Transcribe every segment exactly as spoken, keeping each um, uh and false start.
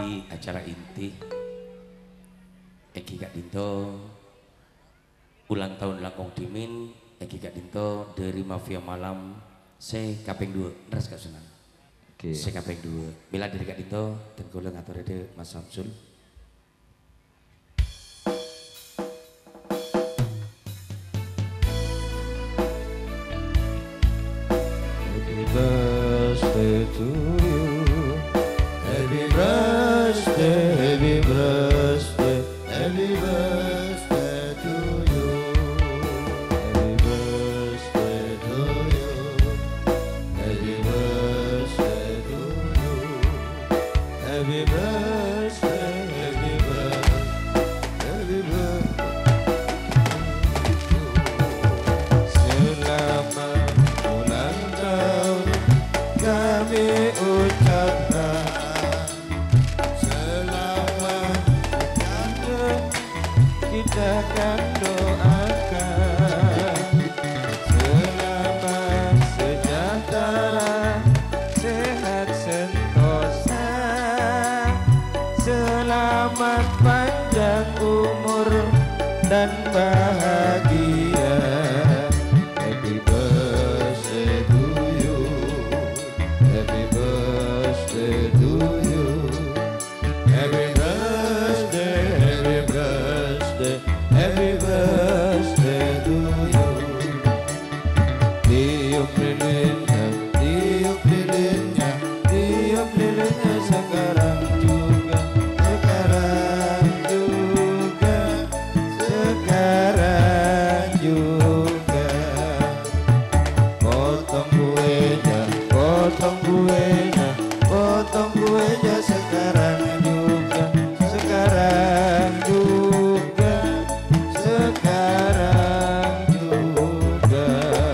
di acara inti Eki Kak Dinto ulang tahun Langkong Dimin Eki Kak Dinto dari Mafia Malam se kaping dua ngeras Kak Sunan okay. Se kaping dua bila dari Kak Dinto dan kula ngatur ide Mas Samsul. Happy birthday to you. Happy birthday, happy birthday, happy birthday to you. Happy birthday to you. Happy birthday to you. Happy birthday, happy birthday, happy birthday. Selamat ulang tahun kami ucapkan. Selamat ucapkan kita akan doakan. Selamat sejahtera, sehat sentosa. Selamat panjang umur dan bahagia. Happy birthday to you. Happy birthday to you. Happy birthday, happy birthday, happy birthday to you. Tiup lilinnya, tiup lilinnya, tiup lilinnya sekarang juga, sekarang juga, sekarang juga. Potong kuenya, potong kuenya, potong kuenya sekarang juga, sekarang juga, sekarang juga.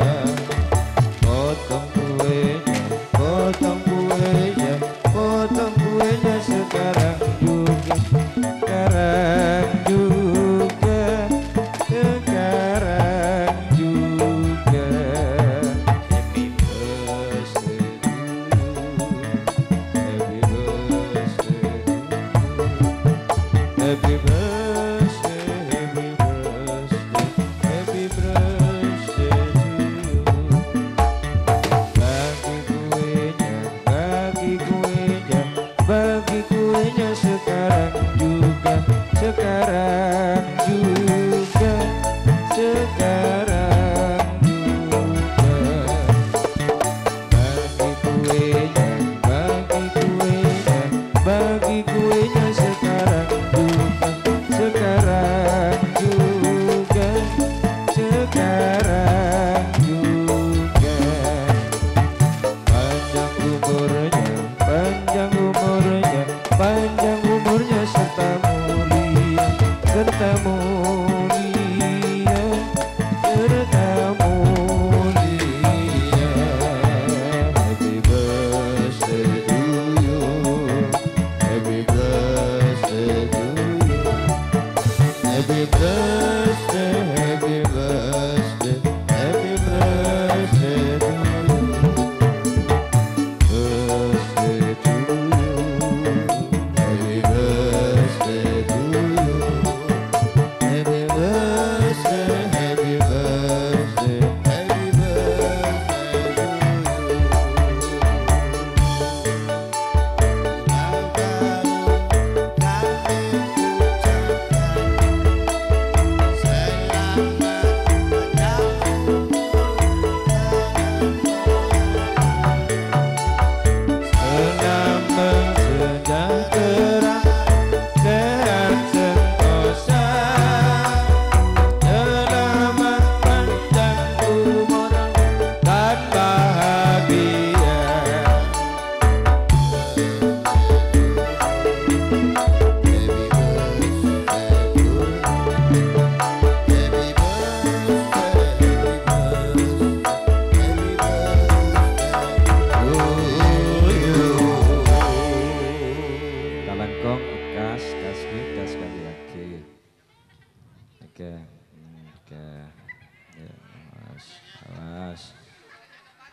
Potong kuenya, potong kuenya, potong kuenya sekarang juga, sekarang juga, sekarang juga. Happy birthday to you. Happy birthday to you. Happy birthday, happy birthday, happy birthday to you. Bagi kuenya, bagi kuenya, bagi kuenya sekarang juga, sekarang juga, sekarang juga. Bagi kuenya, bagi kuenya, bagi kuenya sekarang juga, sekarang juga, sekarang juga. Panjang umurnya, panjang umurnya, panjang umurnya serta mulia, serta mulia, serta mulia. Happy birthday to you. Happy birthday to you. Happy birthday, happy birthday, happy birthday to you. Birthday to you. Happy birthday to you. Happy birthday, happy birthday, happy birthday to you. Ulang tahun kami ucapkan.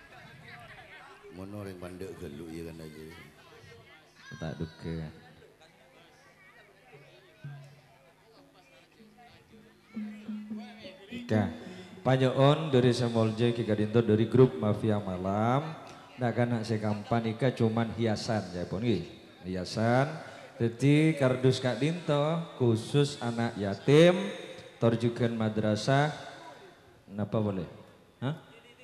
Mono ring pandek geluk ya kan aja. Tak duga. Nika. Panyoon dari Semolje Ki Kadinto dari grup Mafia Malam. Nah kan sekampan ika cuman hiasan ya pun hiasan. Jadi kardus Kak Dinto khusus anak yatim, torjukan madrasah. Napa boleh? Hah?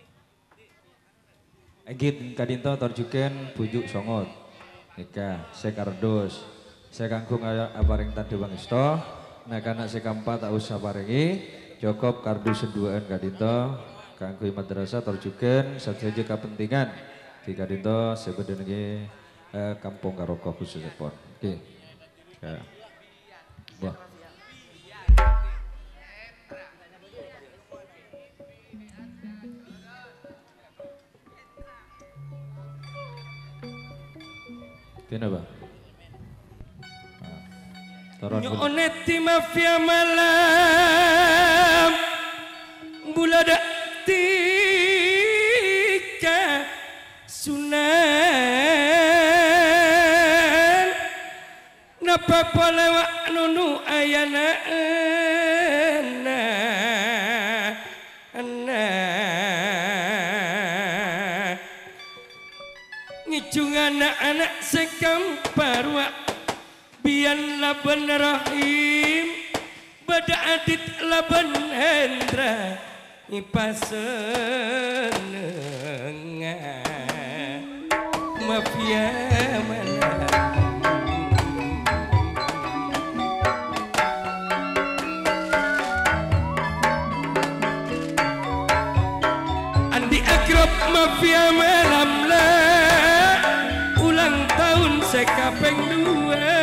Egit Kadinto torjukan pujuk songot. Nika sekardus. Saya kangkung apareng tadi bang isto. Nah karena sekampa tak usah barengi. Cukup kardus seduaan Kadinto. Kangkung madrasah torjukan. Satu saja kepentingan. Di Kadinto sebenarnya eh, kampung Karoko khusus pon. Oke. Ya. Ya. Kenapa? Nyoneti Mafia Malam bulada tika sunan napa polewa nunu ayana ana ana ngicung anak-anak sekamparwa bian laban rahim bada adit laban hendra ipasenenga Mafia Malam Andi Akrab Mafia Malam lah ulang tahun sekapeng dua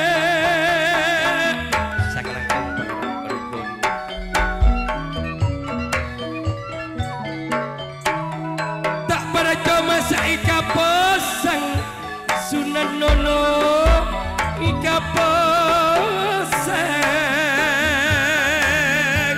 ika posang Sunan Nono ika posang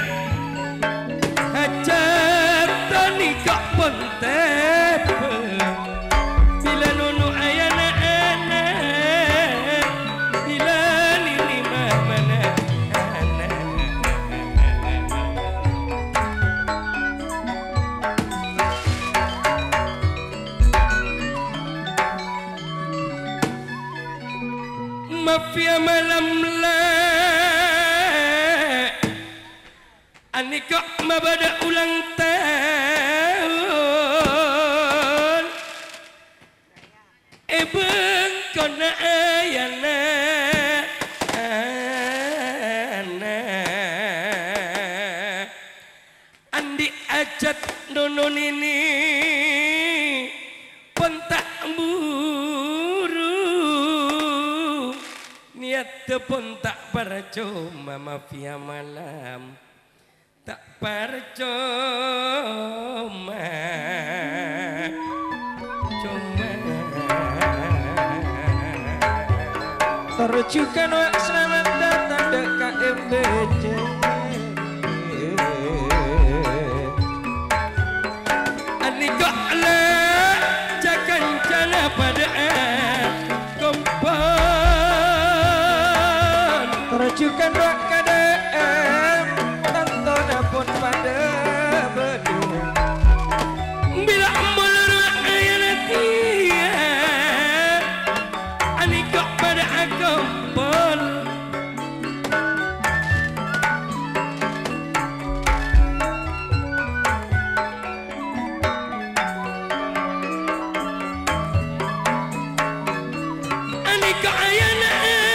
hajatan ika pontep bila Nono ayana anak bila nini mamana anak Mafia Malam lah ani kok mabada ulang tahun ebeng kona ayana ana andi ajat nono nini pentak tepun tak percuma Mafia Malam tak percuma cuma terjukan wak selamat datang dek K M B C ani kok lah jakan jana pada kompon terjukan wak K D M tanto dapun pada bedung bila mulur ayana tia ani kok pada kompon ani kok ayana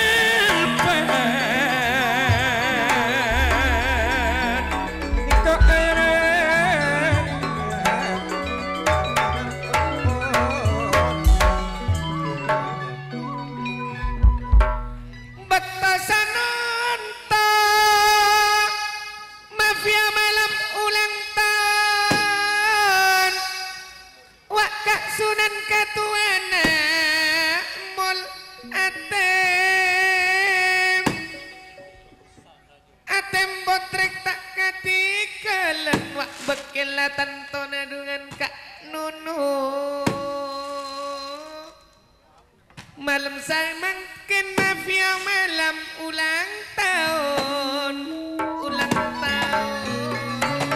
Sunan Katuana mol atem atem botrek tak katikalan wak bekelatan tona dengan Kak Nunu malam saya makin Mafia Malam ulang tahun ulang tahun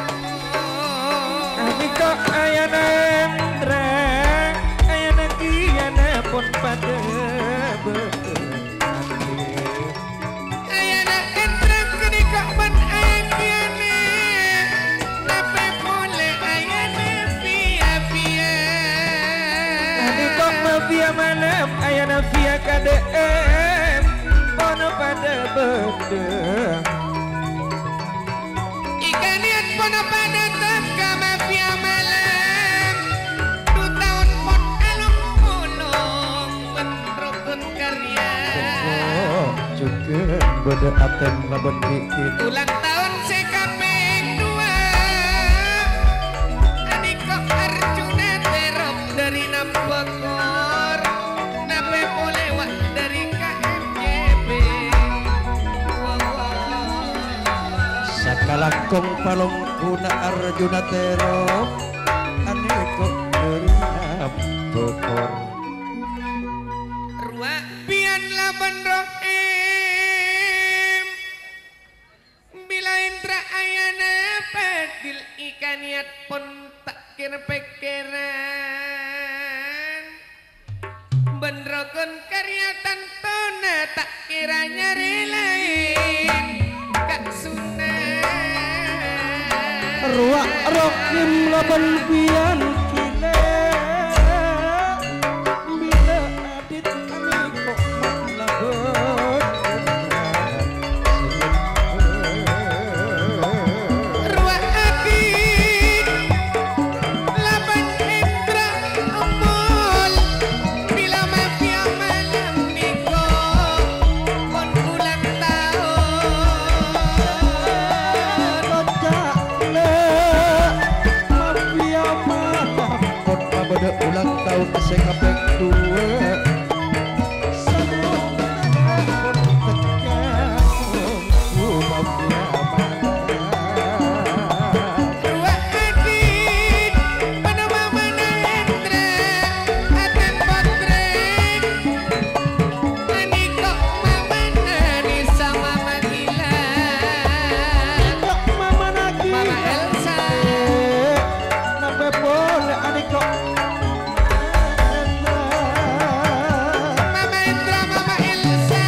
bedeh Ikaniat pono pada teka mafia malam Du tahun pon alung pulung Benrukun karya juga beda aten laban dikit Ulang tahun sekaping dua Aniko Arjuna terop dari Nambokor Nape lewat dari K M J B sakalakong palong kuna Arjuna terop aneko dari Nambokor Ruak pian laban rohim Bila intra ayana pedil ikaniat pun tak kira pikiran Benrokon karya tantona tak kira nyari lain Kak Sunan ruak rokim laban pian kile bila adit aneko maklabet Ruak adit laban Indra Umul Bila mafia malam niko pon ulang tahun mafia malam pon mabada ulang tahun sing kaping dua sambut pon tekan mafia malam Ruak adit pada mama Hendra akan potret Aniko mama Nani sama Magila kok mama lagi Mama Elsa nabe boleh adik kok Mama Indra, Mama Elsa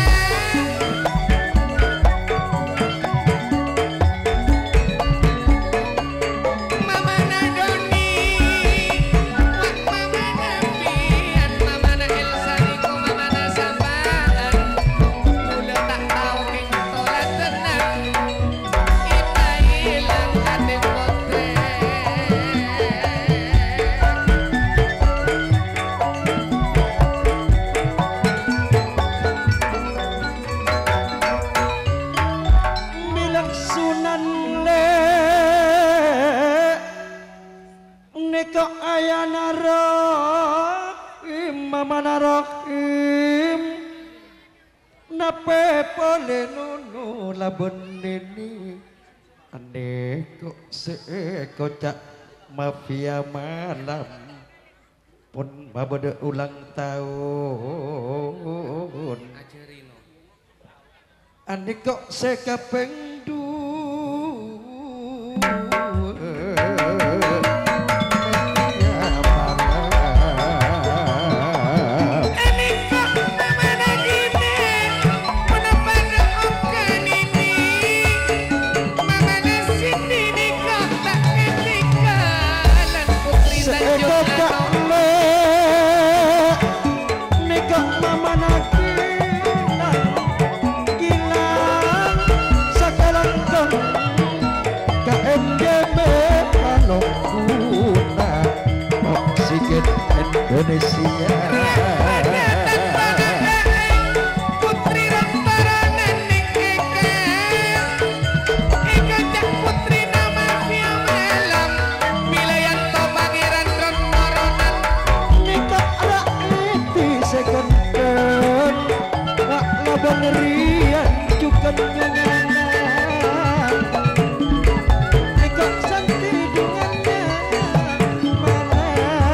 Mama Nadoni Wak Mama Nabian Mama Na Elsa Niko Mama Na Sambaan Udah tak tahu kintolan tenang Kita hilang hati potret bilang sunan le neko ayana rohim mama narohim nape pole nunu labon nini aneko seeko cak mafia malam pun babada ulang tahun Andi kok sekapeng dua mafia malam Aniko Mama Nagine Menapa doakan ini Mama Nasiti Niko tak ketinggalan Putri Tanjung seeko tak Anom le neko mama nakilan gilang sakalangkong K M J B palong kuna oksigen Indonesia Putri Rantaranan Ning Eka Eka Cak Putri nama Mafia Malam Wilayanto Pangeran Rantaranan Nika raiti sekenten Wak laban rian cukan nyanganan Nika santi dungannya mana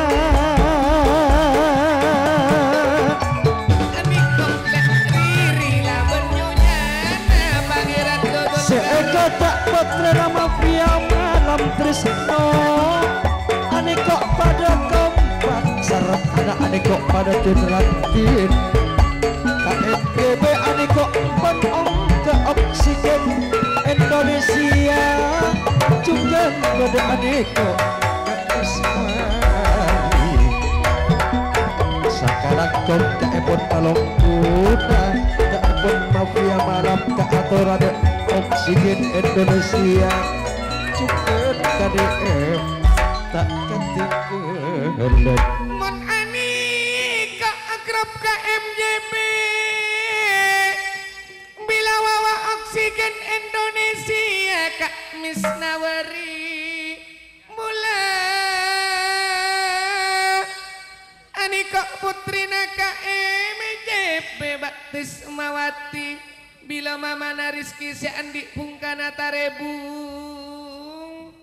Aniko lek riri laban nyonyana Pangeran Dodol seeka tak patra nama pria malam tresno Aniko pada kompak sarap anak Aniko pada tunratin K M G B Aniko penong ke oksigen Indonesia juga pada Aniko sekarang kau tak ebon palong kuna tak pun mafia malam keaturan oksigen Indonesia cukup K D M tak ketinggalan. Mon ani ka akrab ka M J B bila wawa oksigen Indonesia Kak Misnawari mula ani kok putrina ka M J B Baktis Mawati bila mama Rizki si Andi Pungkana Tarebung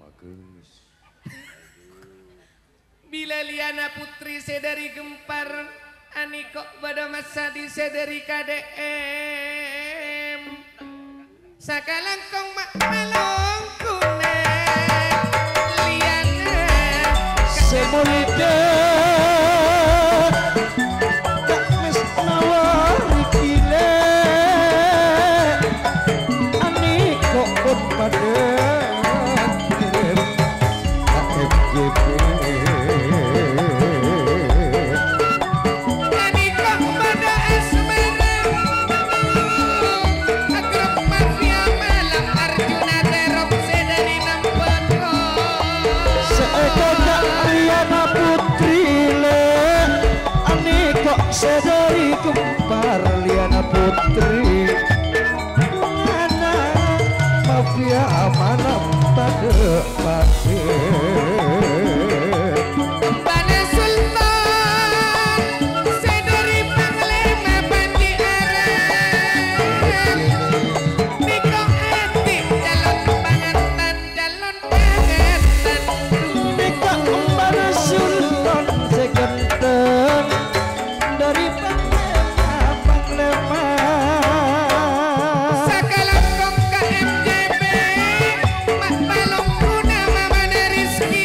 bila Liana Putri sedari Gempar ani kok pada masa di sedari K D M sakalangkong mak malong kunet Liana semolide Kak Misnawari kile ani kok pun pada kirim K M J B sedari Gempar Liana Putri anak mafia malam pada pagi Bana Sultan sedari Panglima Panji Arab Niko Eti calon pangantan calon pangantan Niko Bana Sultan segenteng dari Panglima sakalangkong ka M J B mak balong kuna mama Rizki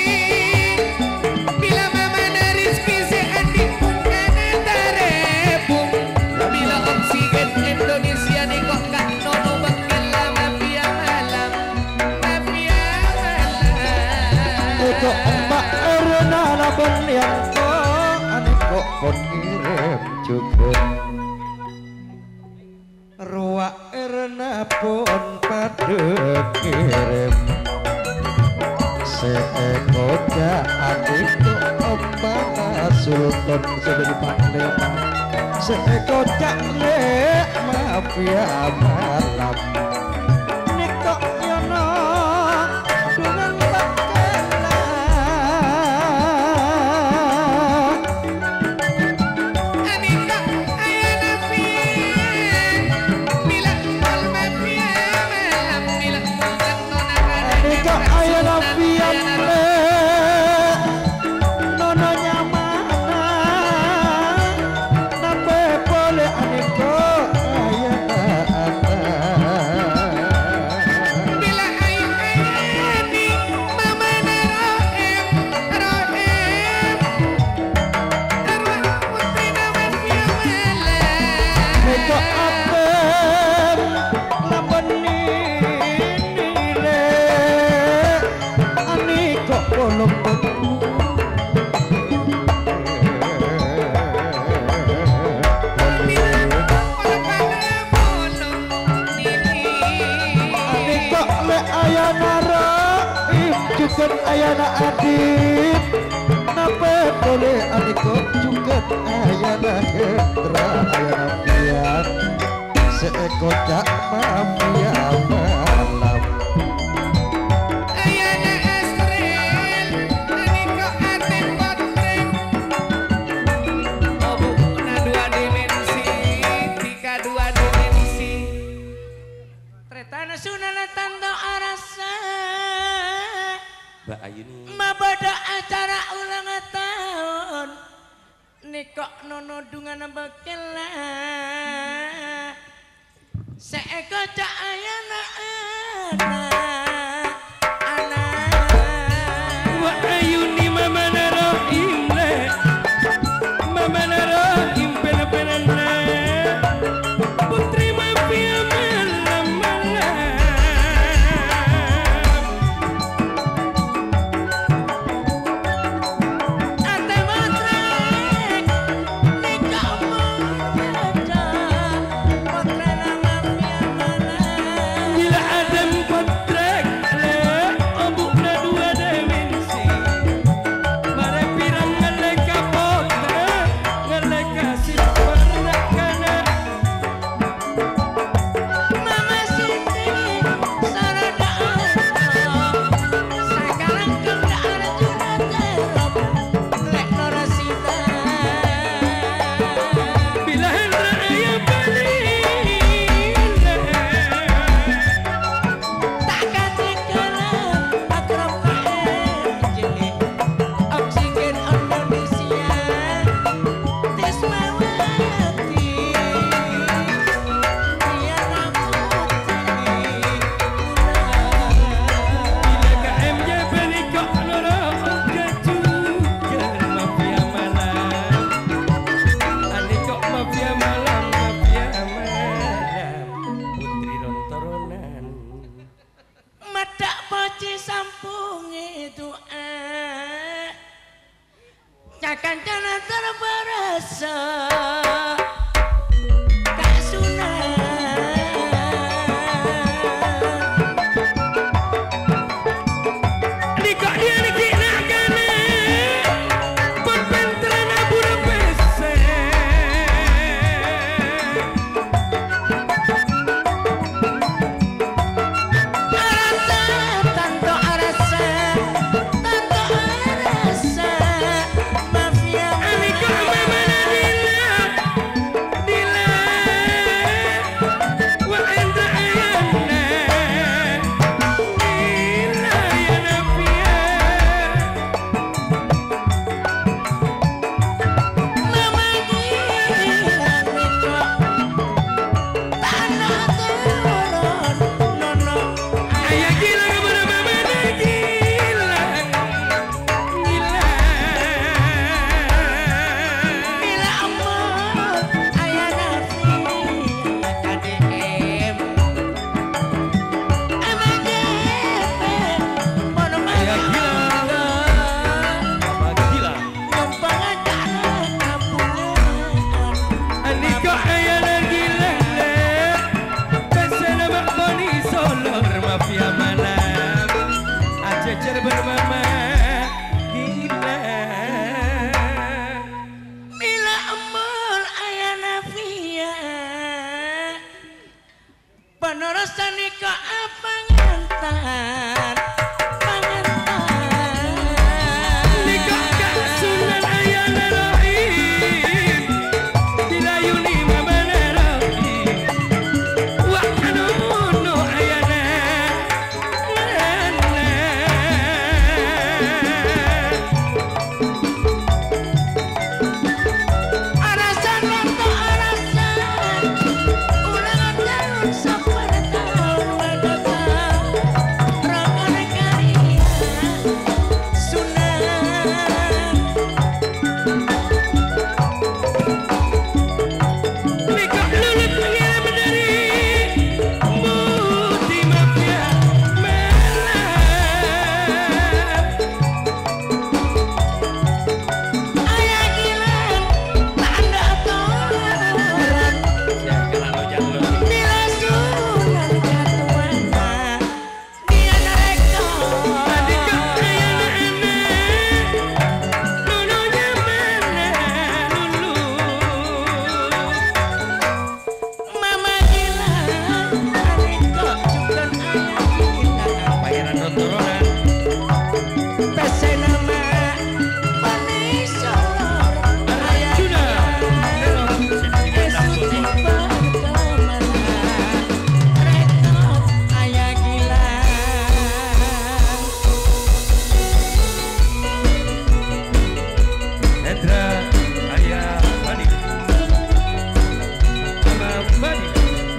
bila mama Rizki si Andi Pungkana Tarebung bila oksigen Indonesia nih kok gak nono bakal mafia malam mafia malam untuk emak Erna laban yang kok aneh kok pun kirim juga ruak Erna pun pada kirim seekoja adik kok Bana Sultan sebagai Panglima seekoja le mafia malam nikok yono dengan bakela Anika ayana fien bila mal mafia malam bila mungkin nona nikok ayana pian le nononya mana nampe boleh aniko ayana ada bila ayu ayani mama naroem roem arwah putri mafia malam nikok apem laban nile aniko bolong Anikok le ayana raib juga ayana adit nape boleh anikok juga ayana hendra ayana pian seekor cak mafia malam ayana Astrel anika aten botreng obu na dua dimensi tiga dua dimensi tretana sunana tanda arasa Mbak Ayu nih mabada acara ulang tahun nikok nono dungan bakela seeko cak ayana anak anak Mbak Ayu nih mama narohim le mama narohim pena-penana putri mafia malam malam ate matrek nikah muda kancana terberasa Kak Sunan Dikok dia niki nak kene Pempenteran abu repese Arasa, tanto arasa Tanto arasa Mafia Anika memana dila Dila Wa enta ayana Dila ya nafia Mama gila niko Tanah turun Nono Ayah gila kepada memana gila Gila Bila amat ayah nafi K D M M G P Mono Ayah gila Mama gila Numpang acara kapulaan Anika ayana gila Kesana makboni solor mafia malam Acecer bermama gila Bila amal ayah nafia Penorosan niko apa ngantar Pangantar Nika Kak Sunan ayana rahim Dilayuni mamana rahim Wah anono ayana Lana Arasan lanto arasan Ulangan tahun sampai tahun mendatang Rokok karya Sunan Nika lulut pengira menari Muti mafia malam Ayah gila tanda toran Bila sunan jatuhana Dia rekor Adika ayana anak Nununya mana lulu Mama gila Aniko juga ayah gila Pangeran Rontorongan Pese nama Manis solor Ayah Arjuna Esuti berkemana Rekor ayah gila Hendra Ayah Fadi Mama Fadi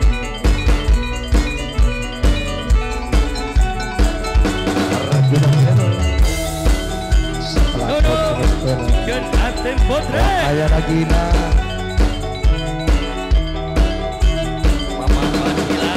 Dodo dan Atem Potre Ayah Nagina Mama Fadila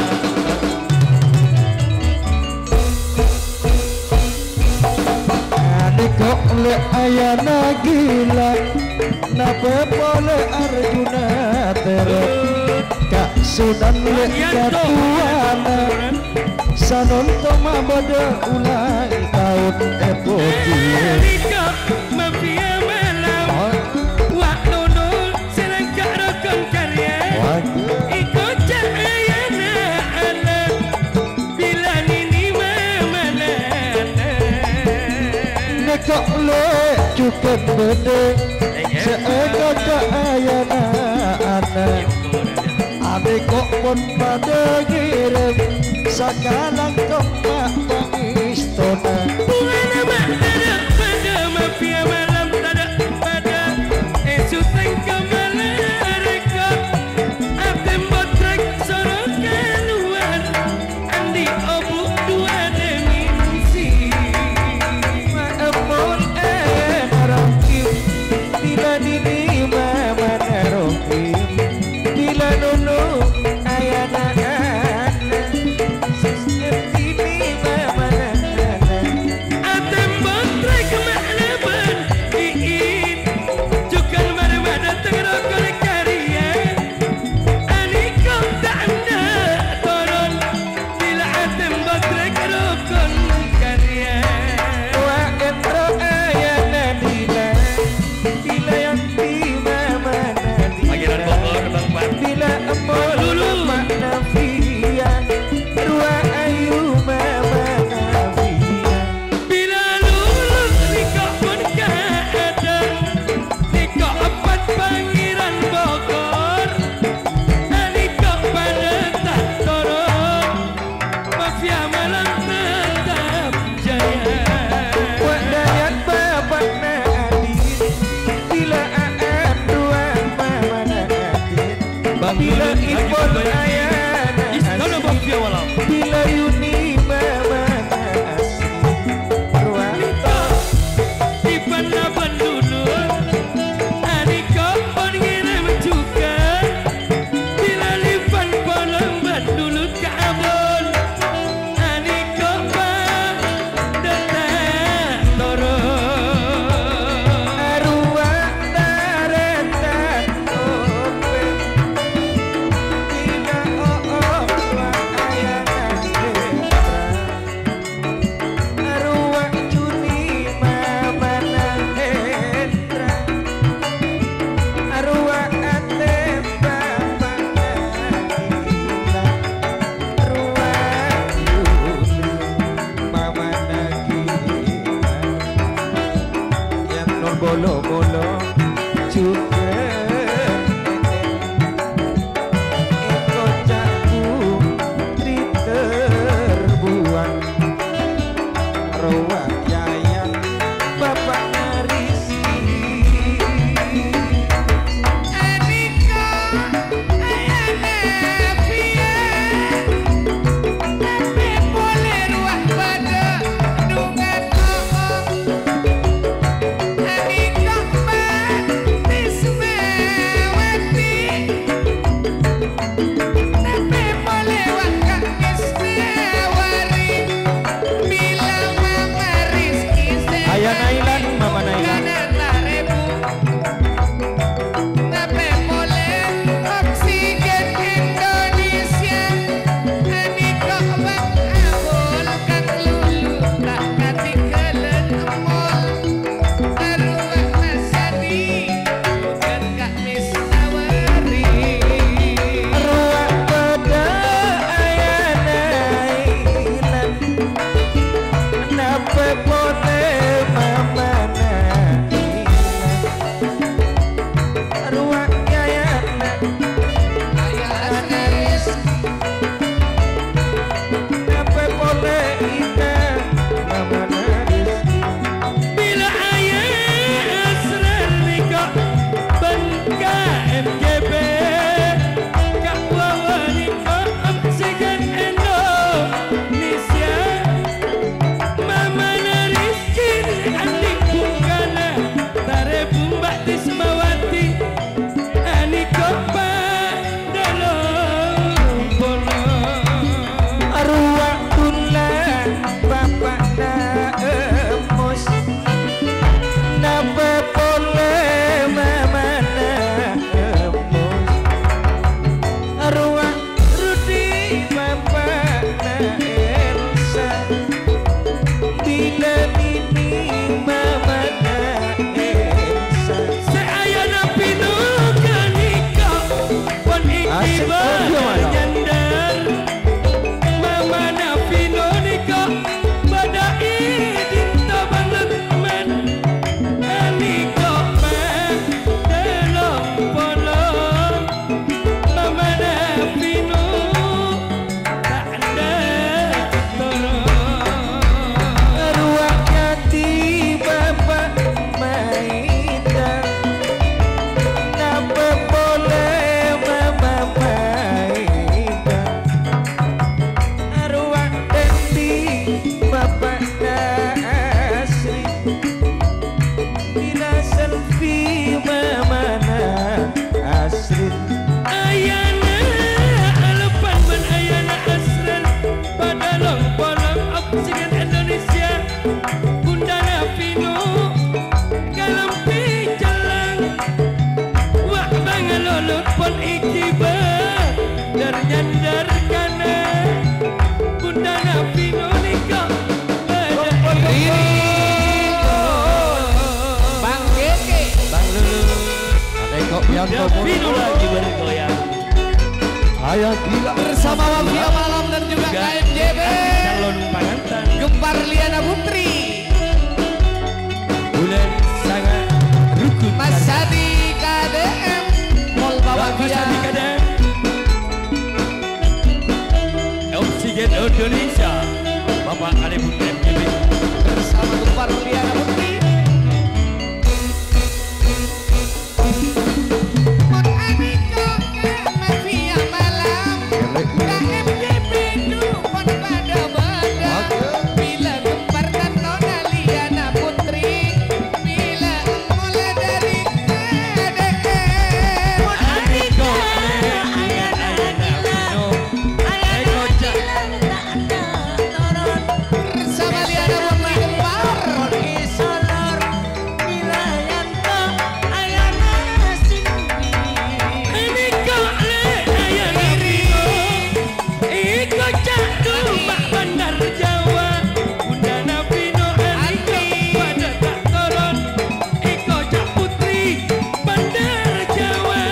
Niko le ayah Nagila Nape pole Arjuna tere Kak Sunan le katuana Sanonto mabode ulang tahun epoki Erika Mafia Malam Wak Nunul Serangkak Rokon Karya Iko Cahayana anak Bila nini mamana Niko le cukup bede Seego cahayana anak Adik kok pun pada ngirim Sakalang kemak pangistona Buana mak tada pada Mafia Malam tada pada Esu tengka malareka Atem botrek sorokan luar Andi obu dua deminsi Maemon enarokim Bila dini mama narokim Bila nunu ayana anak Sistem ini mafia malam tetap jaya. Wadayat bapak Nadin bila aan dua mama Nadin bila ipon ayah Istana mafia malam. bila Yuni mama asli Wanita Ipan laban dulu Aniko pon ngirim juga Bila lipan polembat dulu kabun Aniko pan detak turun arwah taretan open tidak oh ayah arwah Juni mama Hendra arwah ate bapak Nagila arwah Yuni mama Nagila yang non bolo-bolo juga kocakku tri terbuang arwah Yayan bapak Rizki Aniko ayana pia Tapi boleh ruah pada dungan omong Aniko batis mewati Tapi boleh wakak ismewari Bila mama Rizki Ayah Nailan mama Nailan Nape boleh oksigen Indonesia Aniko bang abul kang lulu tak kati kelen emol Arwah Masadi bukan Kak Misnawari arwah pada ayah Nailan napa boleh mama Nailan arwah Yayan Ayah Anis napa boleh ina mama Rizki Bila ayah asral nikah Bangka M G B Kak wawa nikah Oksigen Indonesia Mama Rizki adik bungkana Tare bumbak di Semawati Aniko padalong bono arwah tulah bapak Naemus napa boleh mama Naemus arwah Rudi bapak Naelsa bila nini mama Naelsa Seayana pinu kanika Pon iki Asik audio, Malam. bernyandar Mama na pinu nika Badai dinta banget men Aniko men Delong polong Mama na pinu Tak ada turun arwah Yati bapak Maida napa boleh mama Maida arwah Dendi bapak Nasri bila selfie mama Nasrin Ayana alepan ban ayana asran padalong polong oksigen Indonesia Bundana Pino kalempi jalang wah bangalolot pon iki ba darnyandar kana Bundana Pino nika Bang Geke Bang Lulu Adeko Yanto Pino lagi bergoyang ayah gila bersama Mafia Malam dan juga K M J B calon pengantin Gempar Liana Putri bulan sangat rukun Mas Hadi K D M Mall Bawah Mas Hadi K D M Oksigen Indonesia Indonesia Bapak Kalibun M J B bersama Tumpar Liana Putri. Mon Aniko ke Mafia Malam, K M J B Dukun pada badan. Bila gempar dan Nona Liana Putri, bila mulai dari K D M. Mon Aniko ayah ayah Navino Eko Cak Bersama Liana Putri gempar. Aniko ayah Navino Eko Cak Dumak Bandar Jawa Bunda Navino Aniko pada tak turun Eko Cak Putri Bandar Jawa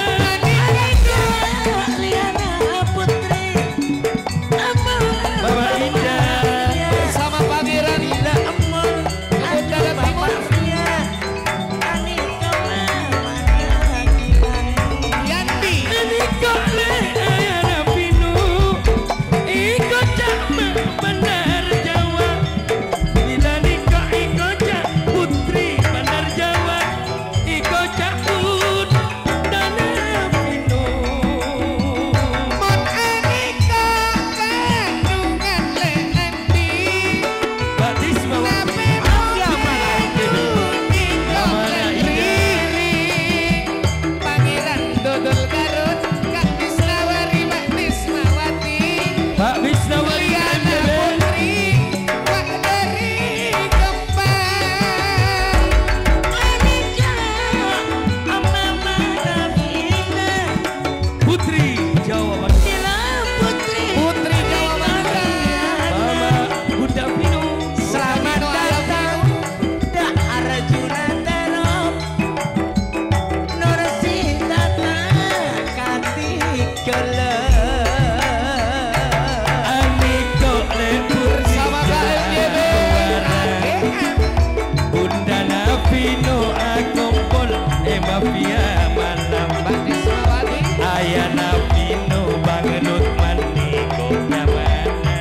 Bapak Indah Bersama Pangeran Kebun Darat Timur. Yanti. Aniko ayah Navino Eko Cak Bandar Jawa Bila Niko Eko Cak Putri Bandar Jawa Eko Cak Put dan Navino Mon Aniko kandungan Le Andi. Batis bawa Nabi Muhammad Niko Le Riri. Pangeran Dodol Garut Kak Bisnawari Mak Bismawati. Pak Bisnawati Liana Putri Wak dari Kempang. Putri Jawa Barat Putri Jawa Barat. Mama Bunda Vino Selamat datang. Aniko le Putri Sama K M J B Jawa A G M. Bunda Navino Akompol E Mafia Malam Mbak Bismawati. Ayah Navino Bangenut Maniko Nyamana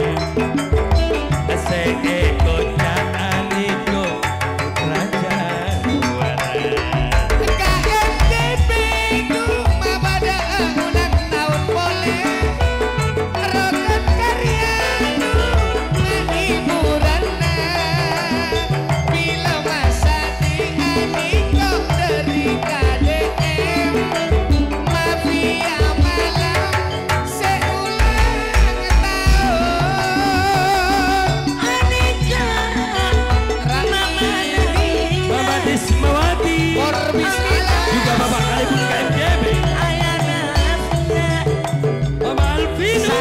Seeko Cak Aniko Raja Buana K M J B Duma pada ulang tahun boleh. Roket karya hiburan. Bila masa di Aniko dari K D M. Mafia Malam seulang tahun. Ramadi Mama Dismawati Por Bismillah. juga Bapak Kalibun K M J B Mama Alvino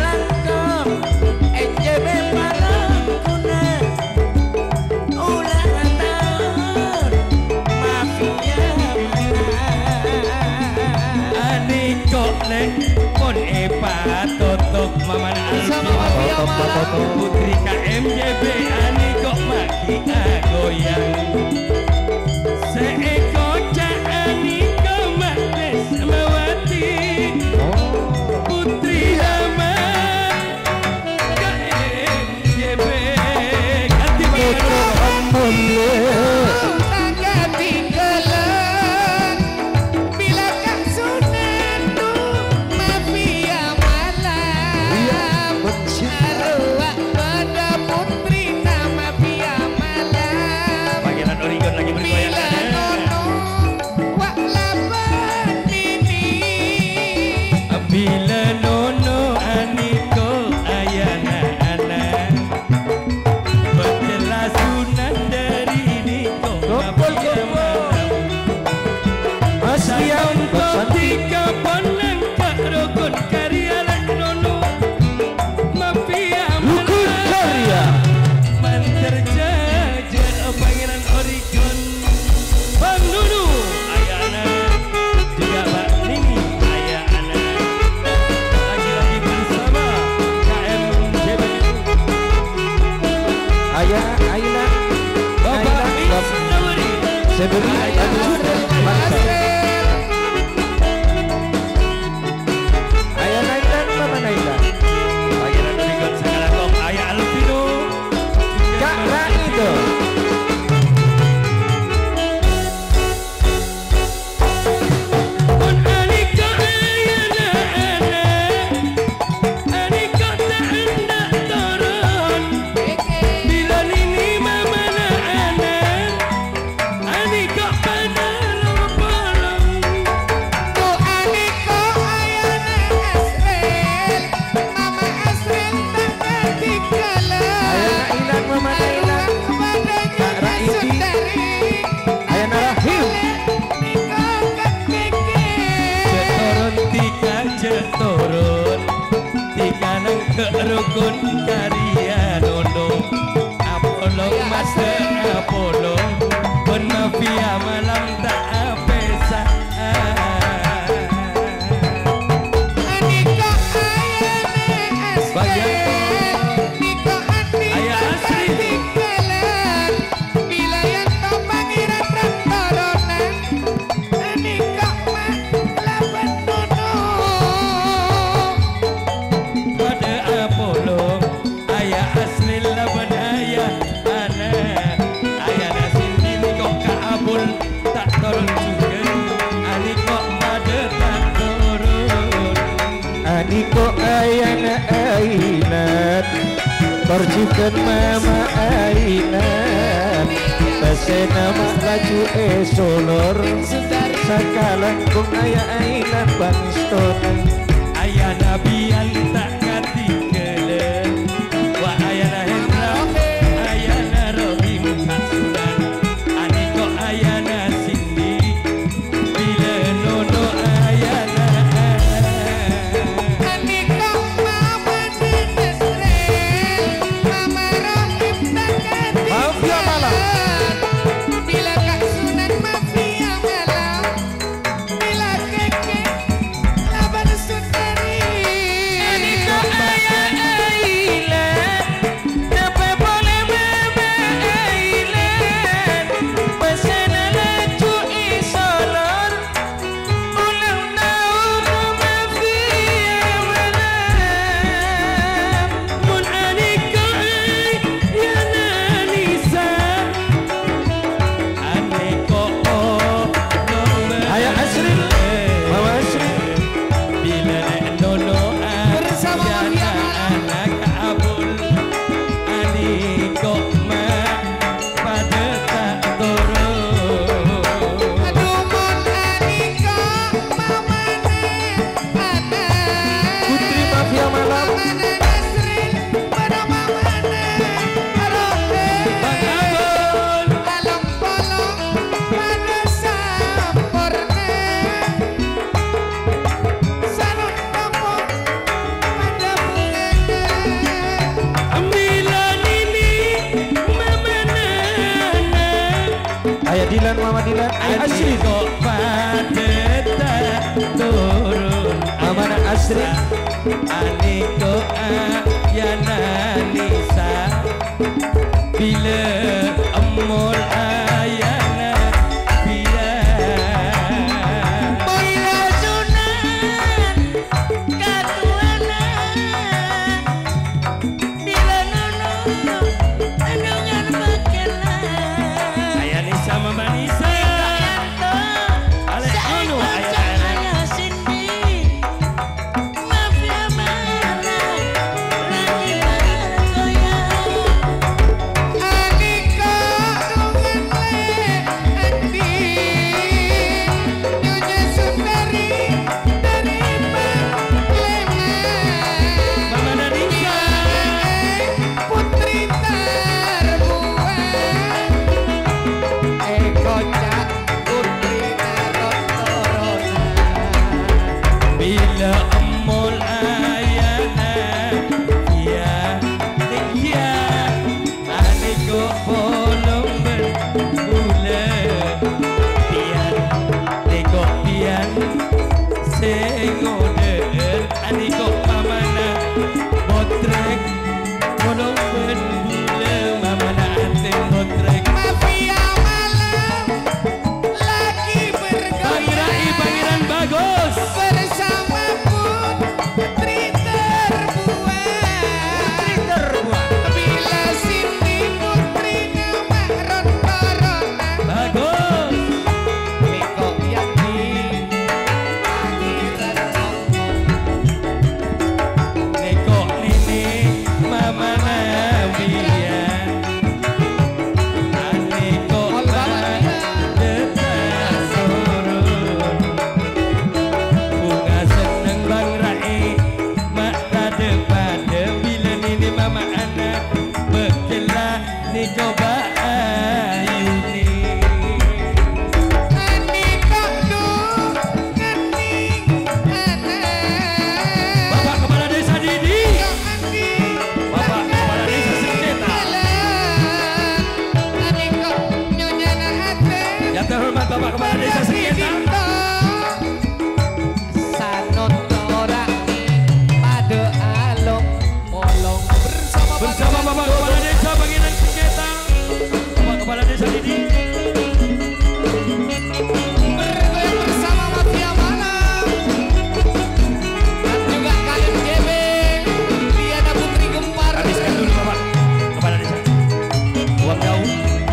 Aniko le Mon Epa Totok Mama Sama Alvino Mafia Malam. Putri K M J B Aniko Maki Agoyang Seeko Cak Aniko Mak Desmawati Putri Dama K M J B Ganti Tangga tinggalan bila Kang Sunan Mafia Malam. Arwah pada putri nama Mafia Malam. Pangeran Origon lagi Bila bergoyang nono wak laban ini. Bila Nono Aniko Ayana anak Berjelasunan dari Niko Mafia Malam Sayang ketika ponang Kak Rukun Karya Lek Nono Mafia Malam Manterjaja Pangeran Origon Bang Nunu Ayana juga Mbak Nini Ayana lagi-lagi bersama K M J B Ayah, Aina, Bapak Bisnawari saya beri Hasil. Ayah Naila, Mama Naila. Pangeran Origon Sakalakong Ade rukun karya nono Apollo mas Apollo pun mafia malam tak apesa Niko ayane asli Niko ati ati kelan bila yang kau pangeran traktoran Niko mak laban nono pada Apollo ayah asli laban ayah anak ayah nasin kok kabul tak turun juga ani kok pada tak turun Ani kok ayana ainat Perjukan mama ainat Pesena mak laju esolor Sakalan kong ayah ainat bangston ayah nabian tak kati kele wa ayah na hendra ayah na rohim kasunan ani kok ayah na sindi bila nono ayah na Niko mama dinesre mama rohim tak Mafia malam. bila kak sunan mafia malam bila keke laban sundari Niko ayah ailan Apa boleh mama ailan Pesena laju isolor Ulang tahun mafia malam mun ani ko ayah na nisa ani ko nomor Ayah Asril, Mama Asril. bila nono Bersama ayah anak abul ani kok mak pada tak turun aduh mon Niko mama ne anak Putri Mafia Malam. mama Nasrin pada mama ne Bang arohe Abul alam polong pada sampurna sarung kampung pada bunga ambilan ini mama nana Ayah Dilan, Mama Dilan. Ayah ani Asril. kok pada tak turun Mama nak Asril. ani kok ayah nisa bila emul ayah na bila Bila sunan katuanan Bila nono andungan bakelan ayah nisa mama nisa Ale anu ayah Ayah Cindy Mafia malam Lagi bergoyang Ani Bapak Kepala Desa Sengketa. Bersama Bapak Kepala Desa Bagian Sengketa, Bapak Kepala Desa Didi. Bergoyang bersama Mafia Malam dan juga K M G B Liana Putri Gempar. Habiskan dulu Bapak Kepala Desa. Uang jauh.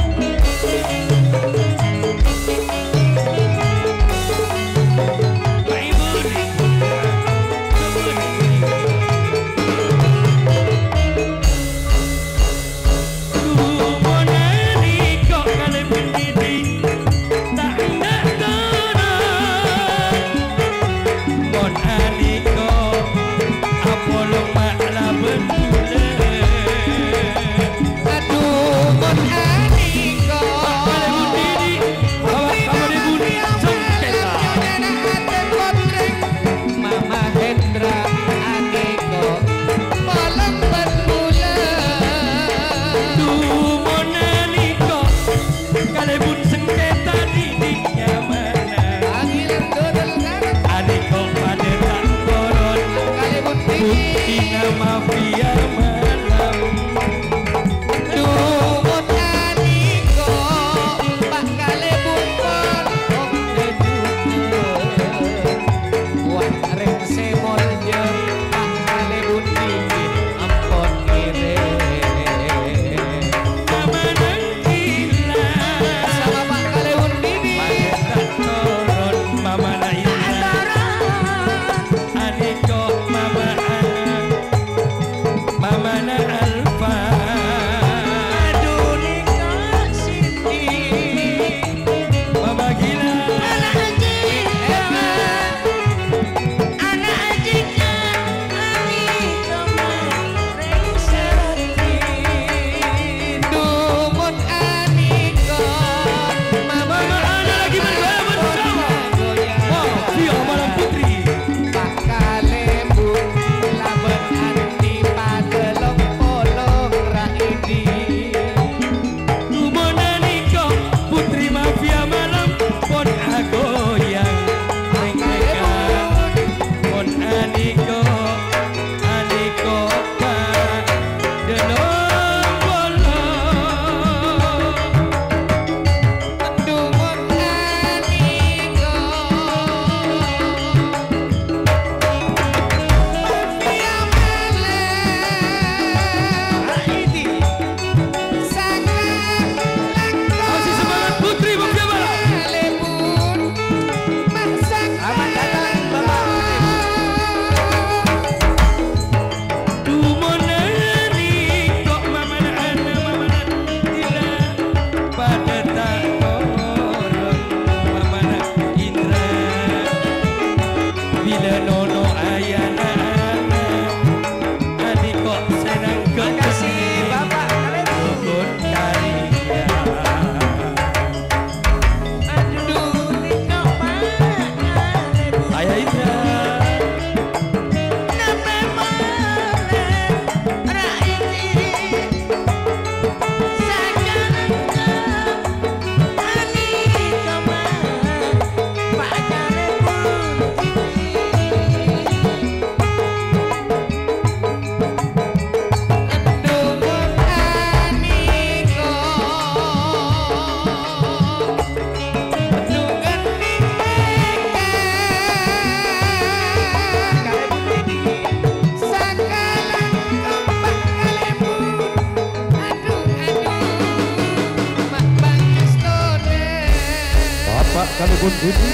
Kalipun Didi,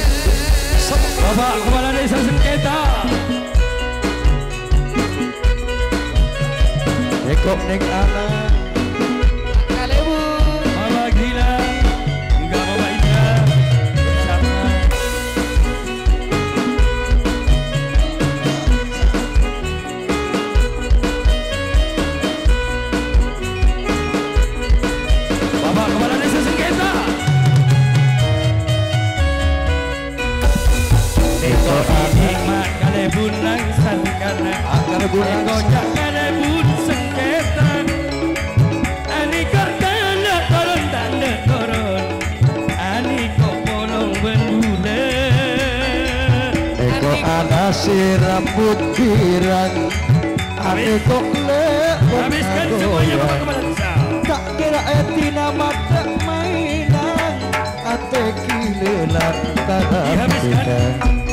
Bapak Kepala Desa Sengketa. Ekop Neng Ana, Mama Gila, enggak Mama Indra, bersama Bapak Kepala Desa Sengketa. Eko ini mak kalebun langsan karena Kalebun Eko jak kalebun sengketa. Ani kok tanda turun tanda turun. Ani kok polong si rambut pirang ane kok lek Habiskan semuanya Bapak Kepala Desa. tak kira etina mata mainan ate kilelan Dihabiskan.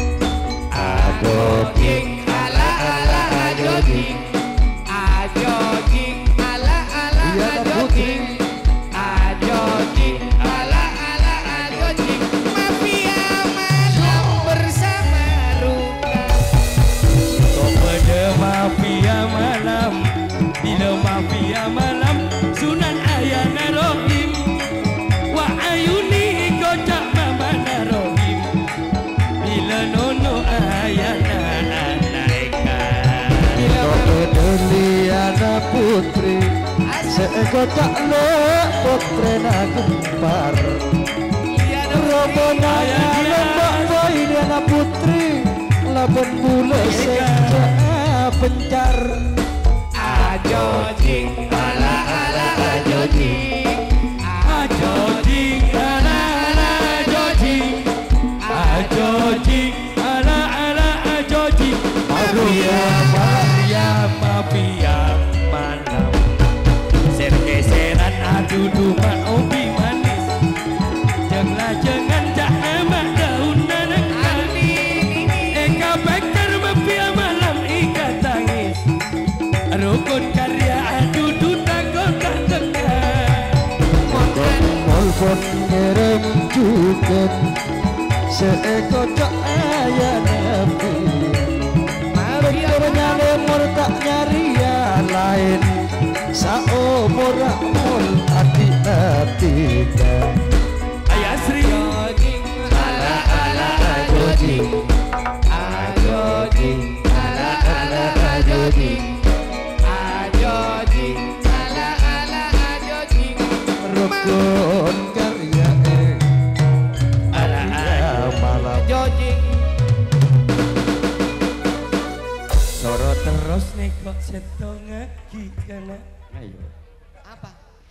aduh Jing ala ala ajo jing ajo jing ala ala Iya, ajo Putri. jing ajo jing ala ala ajo jing mafia malam bersama Ruka Kepada mafia malam, bila mafia malam, Sunan Ayana Rohim, wa ayuni kocak mamana Rohim, bila nono Ayana anaikan. Kedeliana putri seekor tak lek potrena gempar Rombongan lembak boy diana putri laban bule senja pencar ajo jing ala ala ajo jing Ajo jing ala ala ajo jing, ajo jing ala ala ajo jing. Mafia mafia mafia malam, ser-geseran adu domba ubi manis, jenglah jangan cak emak daun nanangkan. Eka bekar mafia malam ikat tangis, rukun karya adu duta kota tekan. Molpon ngerem juga seekor tak ayah nabi Benarnya lemur tak nyari yang lain Saumur mul hati-hati Ayah Sri ala ala ajo jing ajo jing ala ala ajo jing ajo jing ala ala ajo jing Rukun karya eh ala ya malam ajo jing Soro terus nih kok seto ngaki kena. Ayo. apa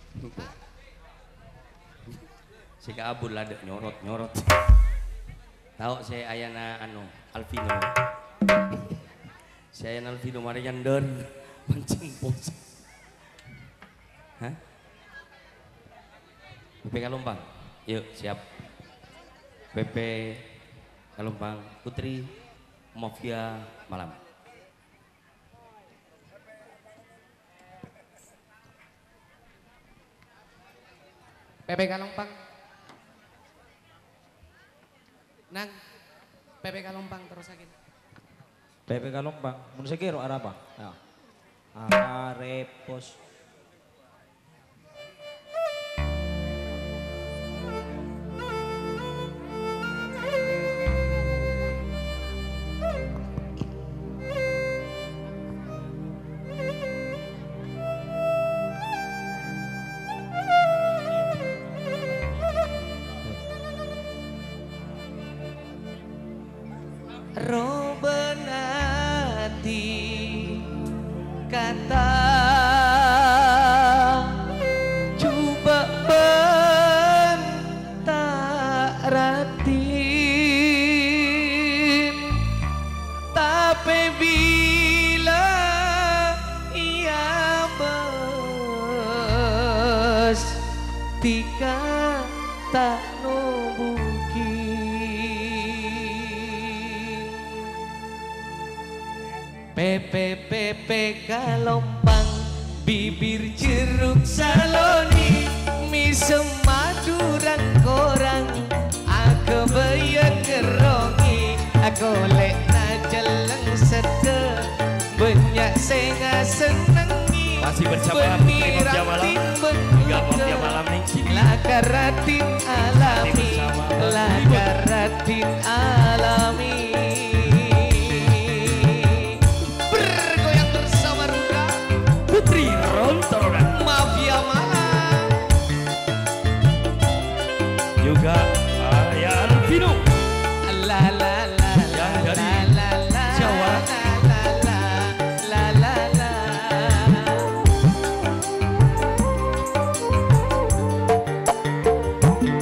Si kabur ladek nyorot nyorot. Tahu saya Ayana anu Alvino. Si Ayana Alvino mari nyandor mancing pos. Hah? P P Kalumpang. Yuk siap. P P Kalumpang Putri Mafia Malam. P P Kalumpang nang P P Kalumpang terus lagi P P Kalumpang mun sekiro arah apa ya arepos Robenati kata coba bentak ratin tapi bila ia bes tika tak nubuki Pepe pepe Kalumpang bibir jeruk saloni misem maduran korang aku bayar kerongi aku lek najeleng sete banyak senga senengi Masih bersama Putri Mafia Malam hingga Mafia Malam ning sini. lakaratin alami lakaratin alami bergoyang bersama Ruka Putri Rontoran Mafia Malam juga Ayah Alvino la la la la yang dari la la Jawa. la la la la la la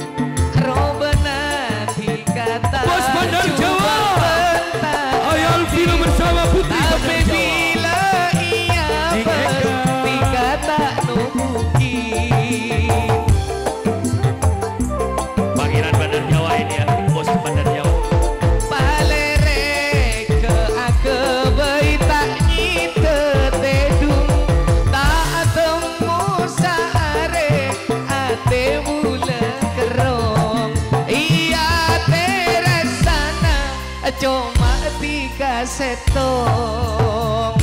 cuma tiga setong.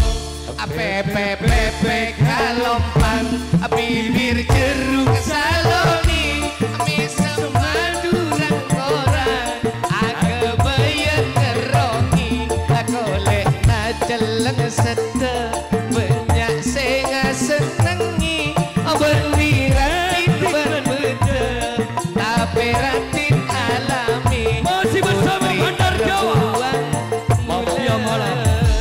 Pepe kalompang, bibir jeruk saloni, misem madurang korang, aga bayan kerongi, golek na celeng sete, banyak senga senengi, berwiratin berbeda, tapi ratin alami. Masih bersama Bandar Jawa, Mafia Malam.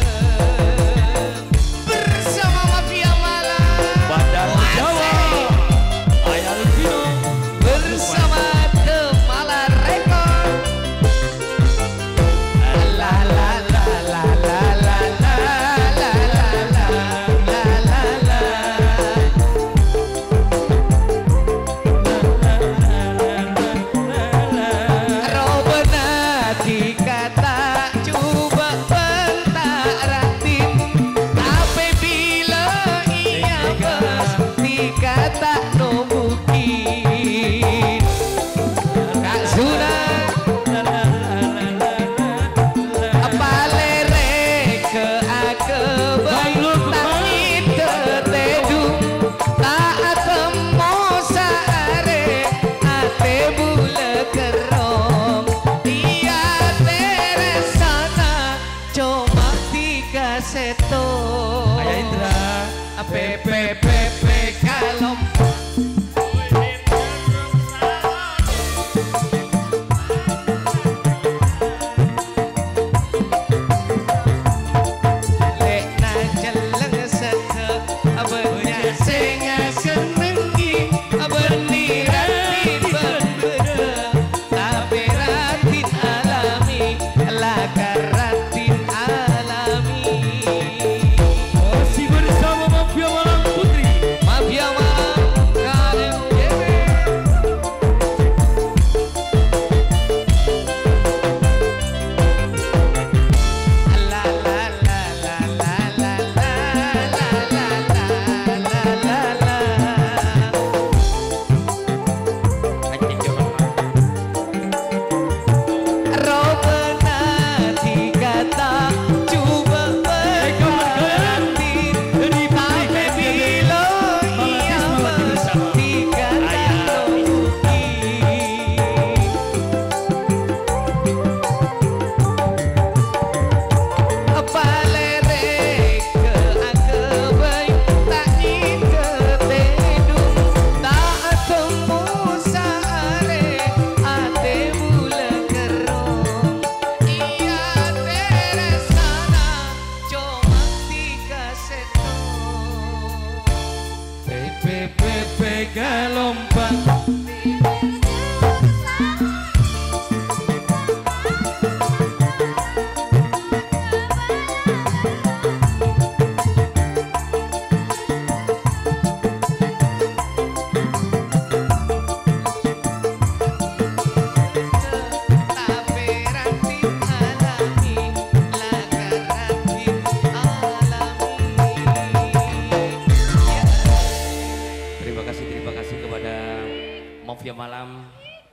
Mafia Malam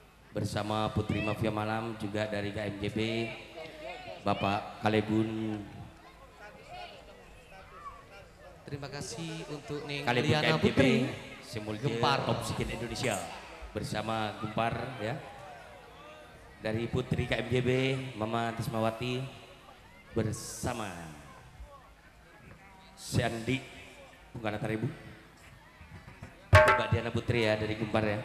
bersama Putri Mafia Malam juga dari K M J B, Bapak Kalebun. Terima kasih untuk Neng Kalebun Liana K M J B, Putri Simulje Gempar Oksigen Indonesia bersama Gempar ya. Dari Putri K M J B, Mama Tismawati bersama Sandi bukan Taribu. Mbak Diana Putri ya dari Gempar ya.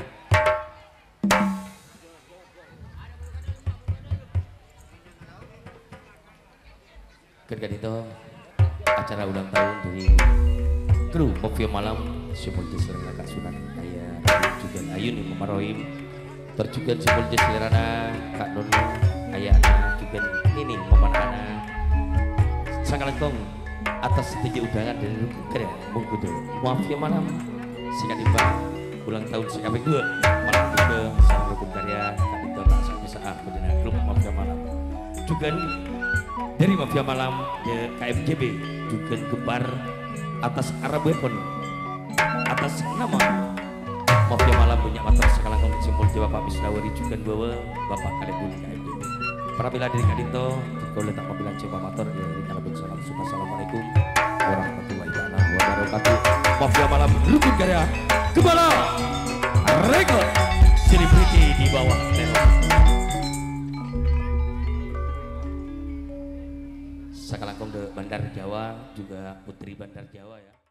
Ketika itu acara ulang tahun dari kru Mafia Malam Simulje Selera Kak Sunan Ayah juga Ayun Mama Rohim terjuga Simulje Selera Kak Nono Ayah Ana juga ini Mama Ana Sangalengkong atas setuju undangan dari keren mengkudu Mafia Malam Singkat Imbang ulang tahun Singapura dua malam juga sang rukun karya Kak Dito tak bisa ah berdana klub Mafia Malam juga dari Mafia Malam ya, K M J B juga Gempar atas Arab Weapon atas nama Mafia Malam punya mata sekarang kami Simulje Bapak Bisnawari juga bawa Bapak Kalebun K M J B Pramila dari Kadinto, kalau letak mobilan coba motor ya ini kalau salam super assalamualaikum warahmatullahi wabarakatuh. Mafia malam rukun karya Gembala Record selebriti di bawah teror. Sakalangkong de Bandar Jawa juga Putri Bandar Jawa ya.